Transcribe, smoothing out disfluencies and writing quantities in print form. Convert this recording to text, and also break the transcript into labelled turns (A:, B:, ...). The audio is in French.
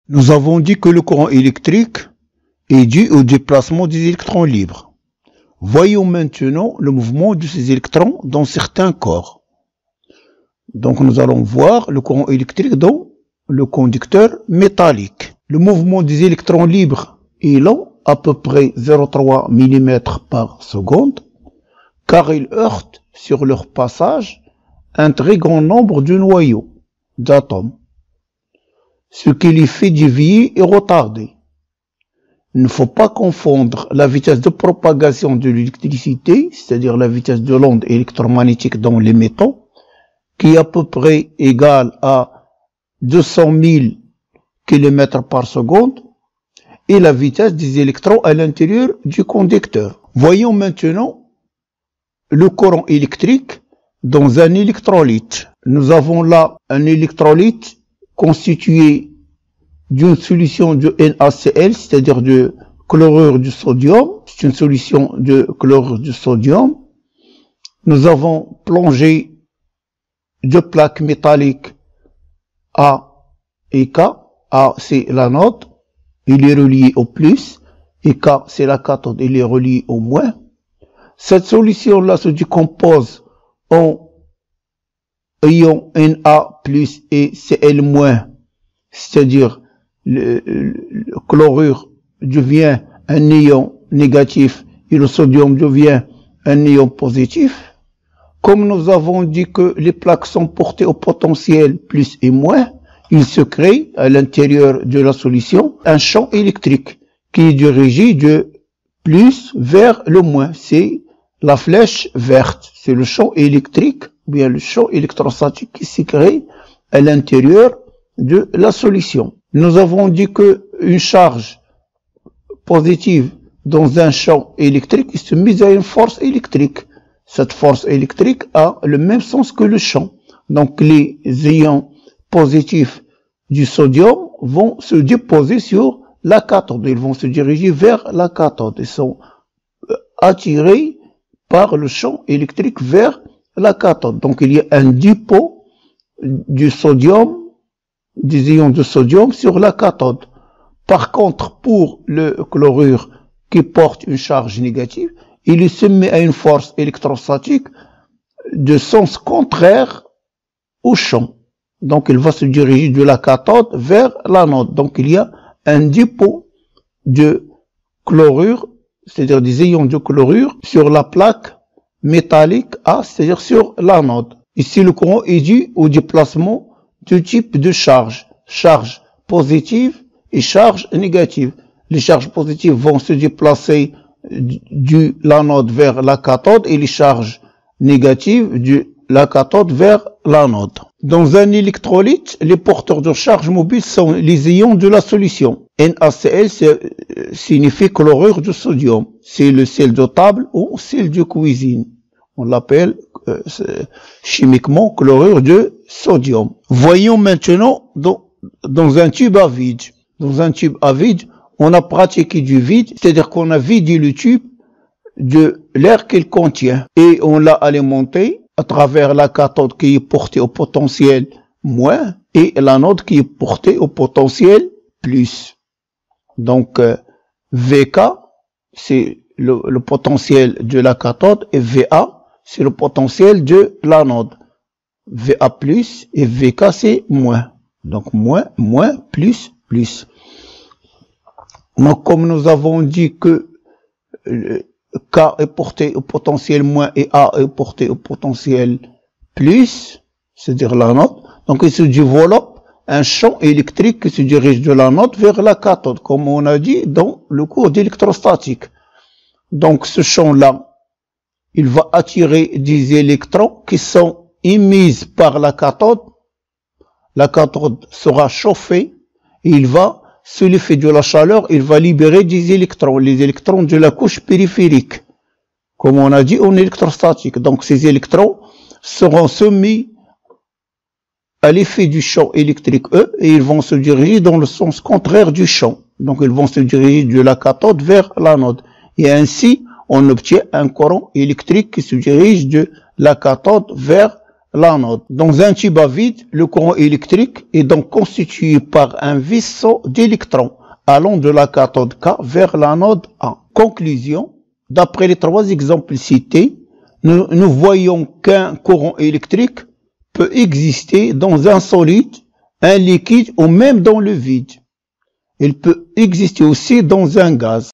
A: Nous avons dit que le courant électrique est dû au déplacement des électrons libres. Voyons maintenant le mouvement de ces électrons dans certains corps. Donc nous allons voir le courant électrique dans le conducteur métallique. Le mouvement des électrons libres est lent, à peu près 0,3 mm par seconde, car ils heurtent sur leur passage un très grand nombre de noyaux d'atomes, ce qui les fait dévier et retarder. Il ne faut pas confondre la vitesse de propagation de l'électricité, c'est-à-dire la vitesse de l'onde électromagnétique dans les métaux, qui est à peu près égale à 200 000 km par seconde, et la vitesse des électrons à l'intérieur du conducteur. Voyons maintenant le courant électrique dans un électrolyte. Nous avons là un électrolyte constitué d'une solution de NaCl, c'est-à-dire de chlorure de sodium. C'est une solution de chlorure de sodium. Nous avons plongé deux plaques métalliques A et K. A, c'est l'anode, il est relié au plus, et K, c'est la cathode, il est relié au moins. Cette solution-là se décompose en ion Na plus et Cl-, c'est-à-dire le chlorure devient un ion négatif et le sodium devient un ion positif. Comme nous avons dit que les plaques sont portées au potentiel plus et moins, il se crée à l'intérieur de la solution un champ électrique qui est dirigé de plus vers le moins. C'est la flèche verte. C'est le champ électrique, ou bien le champ électrostatique qui s'est créé à l'intérieur de la solution. Nous avons dit que une charge positive dans un champ électrique est soumise à une force électrique. Cette force électrique a le même sens que le champ. Donc les ions positifs du sodium vont se déposer sur la cathode. Ils vont se diriger vers la cathode. Ils sont attirés par le champ électrique vers la cathode. Donc il y a un dépôt du sodium, des ions de sodium sur la cathode. Par contre, pour le chlorure qui porte une charge négative, il est soumis à une force électrostatique de sens contraire au champ. Donc il va se diriger de la cathode vers l'anode. Donc il y a un dépôt de chlorure, c'est-à-dire des ions de chlorure, sur la plaque métallique A, c'est-à-dire sur l'anode. Ici le courant est dû au déplacement deux types de charges, charge positive et charge négative. Les charges positives vont se déplacer de l'anode vers la cathode et les charges négatives de la cathode vers l'anode. Dans un électrolyte, les porteurs de charge mobile sont les ions de la solution. NaCl signifie chlorure de sodium. C'est le sel de table ou sel de cuisine. On l'appelle chimiquement chlorure de sodium. Voyons maintenant dans un tube à vide. Dans un tube à vide, on a pratiqué du vide, c'est-à-dire qu'on a vidé le tube de l'air qu'il contient et on l'a alimenté à travers la cathode qui est portée au potentiel moins et l'anode qui est portée au potentiel plus. Donc VK, c'est le potentiel de la cathode et VA, c'est le potentiel de l'anode. VA plus et VK, c'est moins. Donc moins, moins, plus, plus. Donc comme nous avons dit que K est porté au potentiel moins et A est porté au potentiel plus, c'est-à-dire l'anode, donc il se développe un champ électrique qui se dirige de l'anode vers la cathode, comme on a dit dans le cours d'électrostatique. Donc ce champ-là, il va attirer des électrons qui sont émis par la cathode. La cathode sera chauffée et il va, sous l'effet de la chaleur, il va libérer des électrons, les électrons de la couche périphérique, comme on a dit en électrostatique. Donc ces électrons seront soumis à l'effet du champ électrique E et ils vont se diriger dans le sens contraire du champ. Donc ils vont se diriger de la cathode vers l'anode. Et ainsi, on obtient un courant électrique qui se dirige de la cathode vers l'anode. Dans un tube à vide, le courant électrique est donc constitué par un vaisseau d'électrons allant de la cathode K vers l'anode A. Conclusion, d'après les trois exemples cités, nous voyons qu'un courant électrique peut exister dans un solide, un liquide ou même dans le vide. Il peut exister aussi dans un gaz.